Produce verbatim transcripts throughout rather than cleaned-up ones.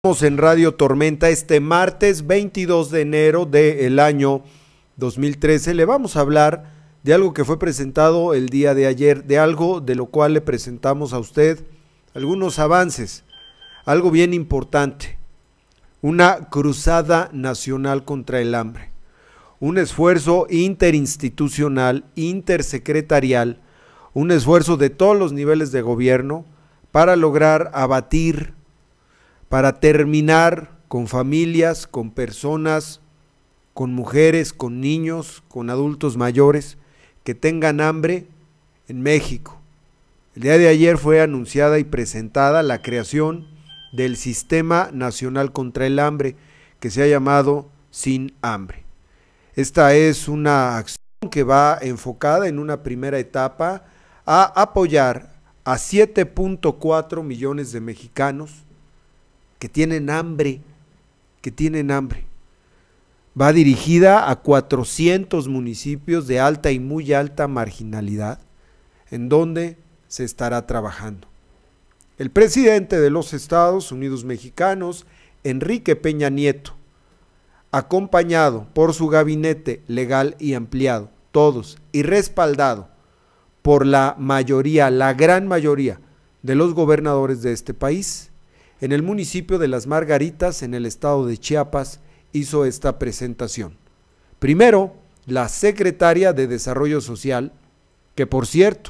En Radio Tormenta este martes veintidós de enero del año dos mil trece le vamos a hablar de algo que fue presentado el día de ayer, de algo de lo cual le presentamos a usted algunos avances, algo bien importante, una cruzada nacional contra el hambre, un esfuerzo interinstitucional, intersecretarial, un esfuerzo de todos los niveles de gobierno para lograr abatir, para terminar con familias, con personas, con mujeres, con niños, con adultos mayores que tengan hambre en México. El día de ayer fue anunciada y presentada la creación del Sistema Nacional contra el Hambre, que se ha llamado Sin Hambre. Esta es una acción que va enfocada en una primera etapa a apoyar a siete punto cuatro millones de mexicanos que tienen hambre, que tienen hambre. Va dirigida a cuatrocientos municipios de alta y muy alta marginalidad, en donde se estará trabajando. El presidente de los Estados Unidos mexicanos, Enrique Peña Nieto, acompañado por su gabinete legal y ampliado, todos, y respaldado por la mayoría, la gran mayoría de los gobernadores de este país, en el municipio de Las Margaritas, en el estado de Chiapas, hizo esta presentación. Primero, la secretaria de Desarrollo Social, que por cierto,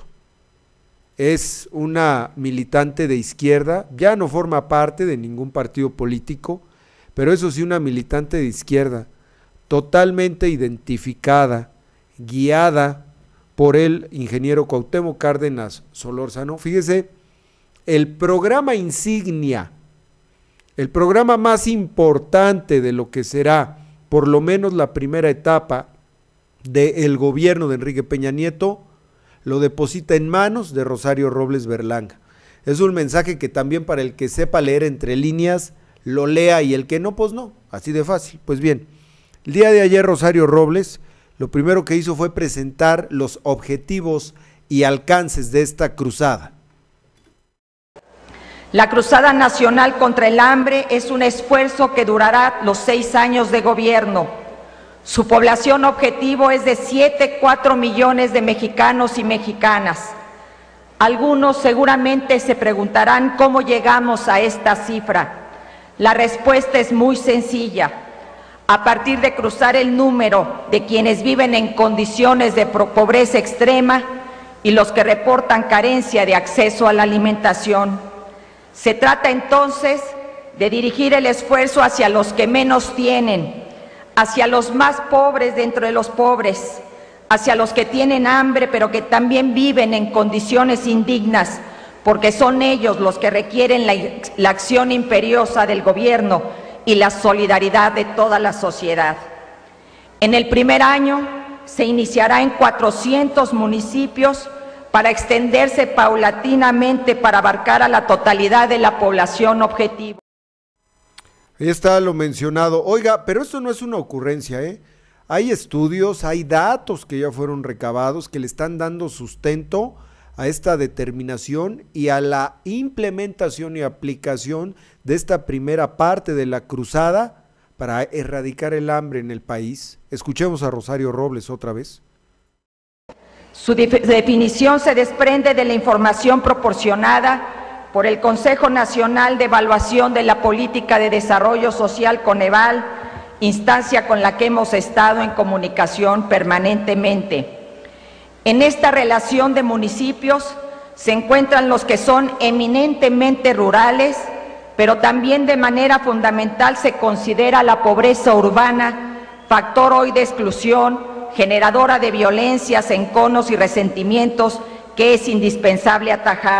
es una militante de izquierda, ya no forma parte de ningún partido político, pero eso sí, una militante de izquierda, totalmente identificada, guiada por el ingeniero Cuauhtémoc Cárdenas Solórzano. Fíjese, el programa insignia, el programa más importante de lo que será, por lo menos la primera etapa del gobierno de Enrique Peña Nieto, lo deposita en manos de Rosario Robles Berlanga. Es un mensaje que también para el que sepa leer entre líneas, lo lea, y el que no, pues no, así de fácil. Pues bien, el día de ayer Rosario Robles lo primero que hizo fue presentar los objetivos y alcances de esta cruzada. La Cruzada Nacional contra el Hambre es un esfuerzo que durará los seis años de gobierno. Su población objetivo es de siete punto cuatro millones de mexicanos y mexicanas. Algunos seguramente se preguntarán cómo llegamos a esta cifra. La respuesta es muy sencilla. A partir de cruzar el número de quienes viven en condiciones de pobreza extrema y los que reportan carencia de acceso a la alimentación. Se trata entonces de dirigir el esfuerzo hacia los que menos tienen, hacia los más pobres dentro de los pobres, hacia los que tienen hambre pero que también viven en condiciones indignas, porque son ellos los que requieren la, la acción imperiosa del gobierno y la solidaridad de toda la sociedad. En el primer año se iniciará en cuatrocientos municipios para extenderse paulatinamente para abarcar a la totalidad de la población objetivo. Ahí está lo mencionado. Oiga, pero esto no es una ocurrencia, ¿eh? Hay estudios, hay datos que ya fueron recabados que le están dando sustento a esta determinación y a la implementación y aplicación de esta primera parte de la cruzada para erradicar el hambre en el país. Escuchemos a Rosario Robles otra vez. Su definición se desprende de la información proporcionada por el Consejo Nacional de Evaluación de la Política de Desarrollo Social, Coneval, instancia con la que hemos estado en comunicación permanentemente. En esta relación de municipios se encuentran los que son eminentemente rurales, pero también de manera fundamental se considera la pobreza urbana, factor hoy de exclusión, generadora de violencias, enconos y resentimientos que es indispensable atajar.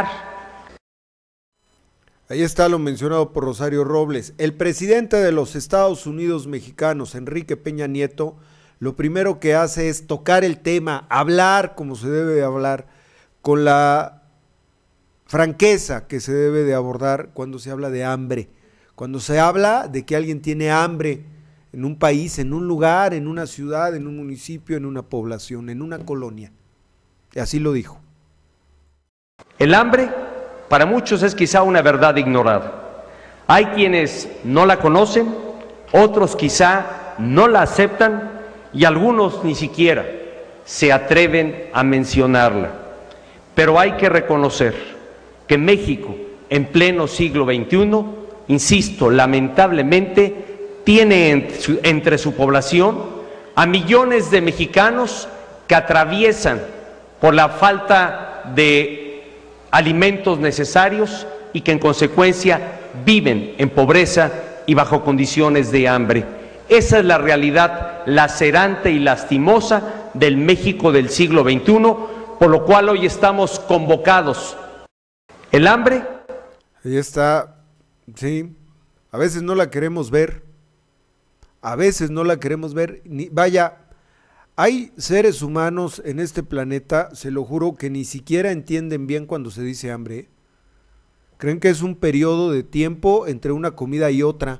Ahí está lo mencionado por Rosario Robles. El presidente de los Estados Unidos mexicanos, Enrique Peña Nieto, lo primero que hace es tocar el tema, hablar como se debe de hablar, con la franqueza que se debe de abordar cuando se habla de hambre, cuando se habla de que alguien tiene hambre en un país, en un lugar, en una ciudad, en un municipio, en una población, en una colonia. Y así lo dijo. El hambre para muchos es quizá una verdad ignorada. Hay quienes no la conocen, otros quizá no la aceptan y algunos ni siquiera se atreven a mencionarla. Pero hay que reconocer que México, en pleno siglo veintiuno, insisto, lamentablemente, tiene entre su población a millones de mexicanos que atraviesan por la falta de alimentos necesarios y que en consecuencia viven en pobreza y bajo condiciones de hambre. Esa es la realidad lacerante y lastimosa del México del siglo veintiuno, por lo cual hoy estamos convocados. El hambre. Ahí está, sí, a veces no la queremos ver, a veces no la queremos ver, ni, vaya, hay seres humanos en este planeta, se lo juro, que ni siquiera entienden bien cuando se dice hambre. Creen que es un periodo de tiempo entre una comida y otra,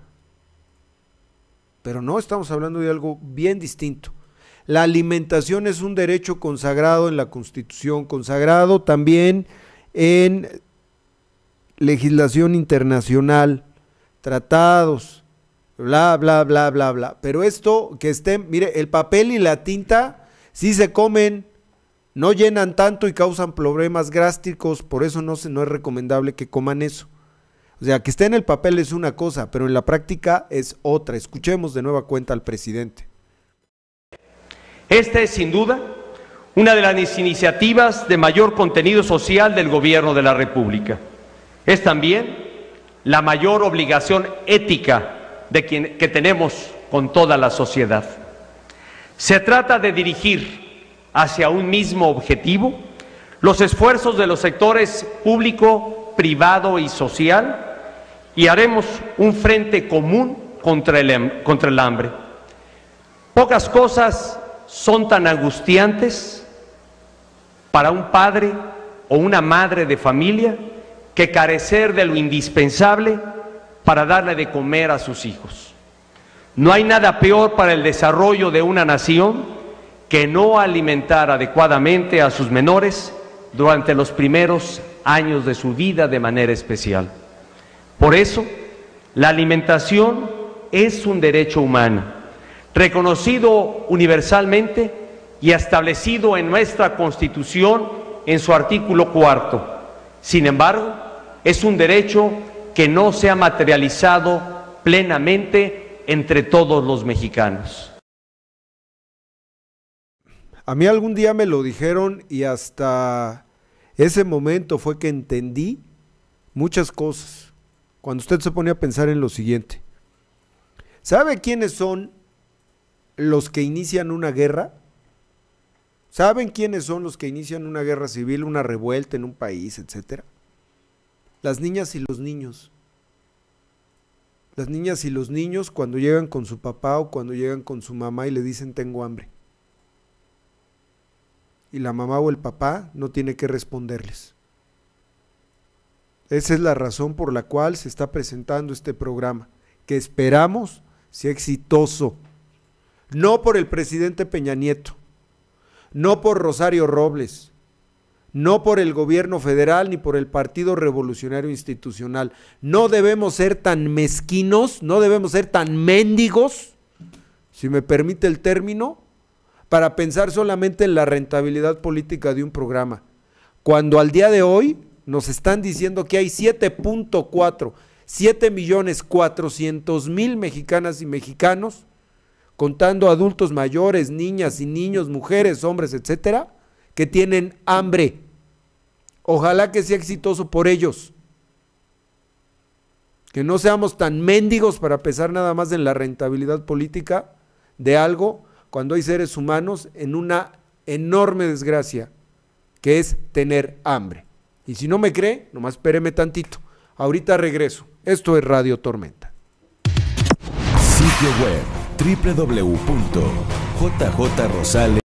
pero no, estamos hablando de algo bien distinto. La alimentación es un derecho consagrado en la Constitución, consagrado también en legislación internacional, tratados, bla, bla, bla, bla, bla. Pero esto que estén, mire, el papel y la tinta sí se comen, no llenan tanto y causan problemas gástricos, por eso no, se, no es recomendable que coman eso. O sea, que esté en el papel es una cosa, pero en la práctica es otra. Escuchemos de nueva cuenta al presidente. Esta es sin duda una de las iniciativas de mayor contenido social del Gobierno de la República. Es también la mayor obligación ética de quien, que tenemos con toda la sociedad. Se trata de dirigir hacia un mismo objetivo los esfuerzos de los sectores público, privado y social, y haremos un frente común contra el, contra el hambre. Pocas cosas son tan angustiantes para un padre o una madre de familia que carecer de lo indispensable para darle de comer a sus hijos. No hay nada peor para el desarrollo de una nación que no alimentar adecuadamente a sus menores durante los primeros años de su vida de manera especial. Por eso, la alimentación es un derecho humano, reconocido universalmente y establecido en nuestra Constitución en su artículo cuarto. Sin embargo, es un derecho que no se ha materializado plenamente entre todos los mexicanos. A mí algún día me lo dijeron y hasta ese momento fue que entendí muchas cosas. Cuando usted se pone a pensar en lo siguiente, ¿sabe quiénes son los que inician una guerra? ¿Saben quiénes son los que inician una guerra civil, una revuelta en un país, etcétera? Las niñas y los niños. Las niñas y los niños cuando llegan con su papá o cuando llegan con su mamá y le dicen tengo hambre. Y la mamá o el papá no tiene que responderles. Esa es la razón por la cual se está presentando este programa, que esperamos sea exitoso. No por el presidente Peña Nieto, no por Rosario Robles, no por el gobierno federal ni por el Partido Revolucionario Institucional. No debemos ser tan mezquinos, no debemos ser tan mendigos, si me permite el término, para pensar solamente en la rentabilidad política de un programa. Cuando al día de hoy nos están diciendo que hay siete punto cuatro, siete millones cuatrocientos mil mexicanas y mexicanos, contando adultos mayores, niñas y niños, mujeres, hombres, etcétera, que tienen hambre. Ojalá que sea exitoso por ellos. Que no seamos tan mendigos para pensar nada más en la rentabilidad política de algo cuando hay seres humanos en una enorme desgracia, que es tener hambre. Y si no me cree, nomás espéreme tantito. Ahorita regreso. Esto es Radio Tormenta. Sitio web doble u doble u doble u punto j j rosales